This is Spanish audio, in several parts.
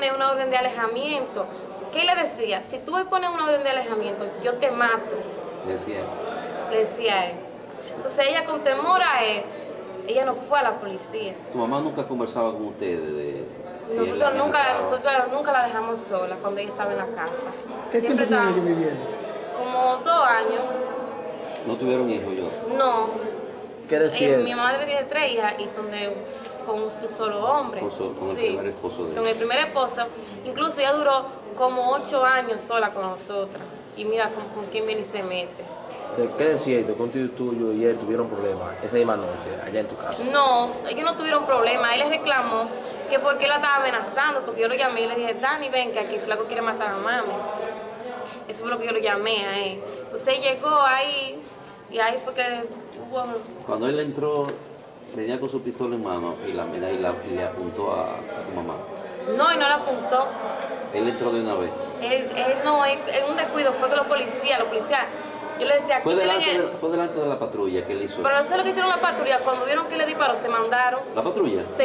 poner una orden de alejamiento. ¿Qué le decía? Si tú vas a poner una orden de alejamiento, yo te mato. Le decía. Le decía a él. Entonces ella con temor a él, ella no fue a la policía. ¿Tu mamá nunca conversaba con ustedes? Nosotros nunca la dejamos sola cuando ella estaba en la casa. ¿Qué tiempo tenían ellos viviendo? Como 2 años. ¿No tuvieron hijos yo? No. ¿Qué decía? Mi madre tiene 3 hijas y son con un solo hombre. Con el primer esposo de él. Con el primer esposo. Incluso ella duró como 8 años sola con nosotras. Y mira con quién viene y se mete. ¿Qué decía tú? Contigo tuyo y él tuvieron problemas esa misma noche allá en tu casa. No, ellos no tuvieron problemas. Él le reclamó que porque él la estaba amenazando, porque yo lo llamé y le dije, Dani, ven que aquí el flaco quiere matar a mami. Eso fue lo que yo lo llamé a él. Entonces él llegó ahí y ahí fue que hubo... Cuando él entró, venía con su pistola en mano y le apuntó a tu mamá. No, y no la apuntó. Él entró de una vez. En un descuido fue que los policías, yo le decía... Fue delante de la patrulla que él hizo. Pero no sé lo que hicieron la patrulla, cuando vieron que le disparó, se mandaron. ¿La patrulla? Se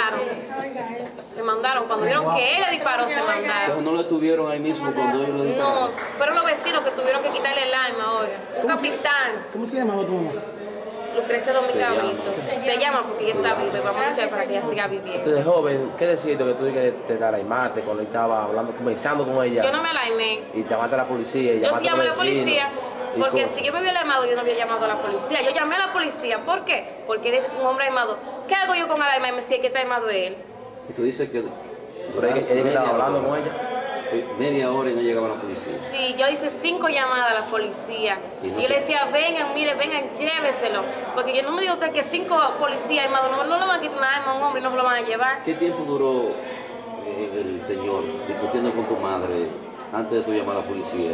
mandaron, cuando vieron que él le disparó, se mandaron. Pero no lo tuvieron ahí mismo cuando ellos lo dispararon. No, fueron los vecinos que tuvieron que quitarle el arma, oiga. Un capitán. ¿Cómo se llamaba tu mamá? Lucrecia Dominga Brito. Se llama porque ella está viva y vamos a luchar para que ella siga viviendo. Entonces, joven, ¿qué decías que tú digas que te alaimaste cuando estaba hablando, conversando con ella? Yo no me alaimé. Y llamaste a la policía. Yo sí llamé a la policía, porque si yo me hubiera alarmado, yo no había llamado a la policía. Yo llamé a la policía, ¿por qué? Porque eres un hombre armado. ¿Qué hago yo con Alaima y me decía que está armado él? Y tú dices que... Pero él estaba hablando con ella. Media hora y no llegaba la policía. Sí, yo hice 5 llamadas a la policía. Y yo le decía, vengan, lléveselo. Porque yo no me digo usted que 5 policías armados no le van a quitar una arma a un hombre y no se lo van a llevar. ¿Qué tiempo duró el señor discutiendo con tu madre antes de tu llamada a la policía?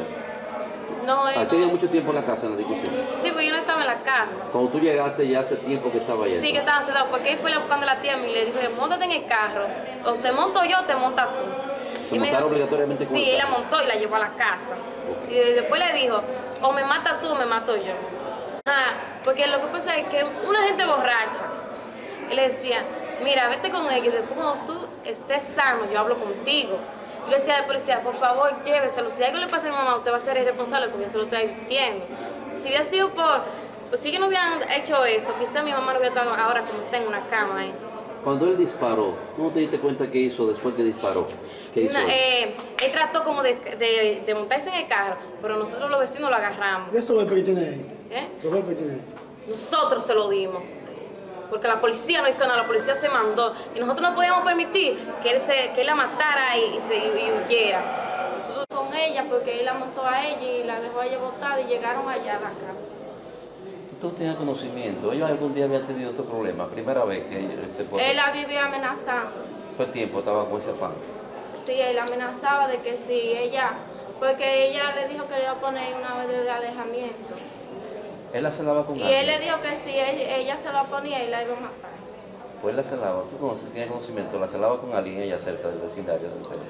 No, ¿Tenía mucho tiempo en la casa en la discusión? Sí, pues yo no estaba en la casa. Cuando tú llegaste ya hace tiempo que estaba allá. Sí, que estaba sedado, porque él fue buscando a la tía y le dijo, móntate en el carro. O te monto yo o te montas tú. ¿Se montaron obligatoriamente con Sí, él la montó y la llevó a la casa. Y después le dijo, o me matas tú o me mato yo. Porque lo que pasa es que una gente borracha, él le decía, mira, vete con ellos, después cuando tú estés sano, yo hablo contigo. Yo le decía al policía, por favor, lléveselo. Si algo le pasa a mi mamá, usted va a ser irresponsable porque se lo está advirtiendo. Si hubiera sido pues si que no hubieran hecho eso, quizá mi mamá no hubiera estado ahora como está en una cama. Cuando él disparó, ¿cómo te diste cuenta qué hizo después que disparó? ¿Qué hizo él trató como de montarse en el carro, pero nosotros los vecinos lo agarramos. ¿Y esos golpes que tiene ahí? ¿Los golpes que tiene ahí? Nosotros se lo dimos. Porque la policía no hizo nada, la policía se mandó. Y nosotros no podíamos permitir que él la matara y huyera. Nosotros con ella, porque él la montó a ella y la dejó a ella botada y llegaron allá a la casa. ¿Tú tenías conocimiento? ¿Ellos algún día habían tenido otro problema? Primera vez que se puede... Él la vivía amenazando. ¿Cuánto tiempo estaba con ese afán? Sí, él amenazaba de que si ella... Porque ella le dijo que le iba a poner una orden de alejamiento. ¿Él la celaba con alguien? Y él le dijo que si ella se la ponía, él la iba a matar. Pues la celaba, tú tienes conocimiento, la celaba con alguien ella cerca del vecindario de ustedes.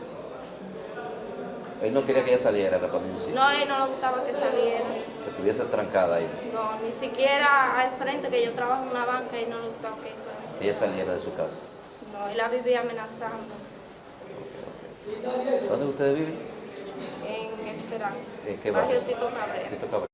Él no quería que ella saliera de cuando inició. No, él no le gustaba que saliera. Que estuviese trancada ahí. No, ni siquiera al frente, que yo trabajo en una banca y no le gustaba que ella saliera de su casa. No, él la vivía amenazando. ¿Dónde ustedes viven? En Esperanza. ¿En qué barrio barrio? Tito Cabrera. Tito Cabrera.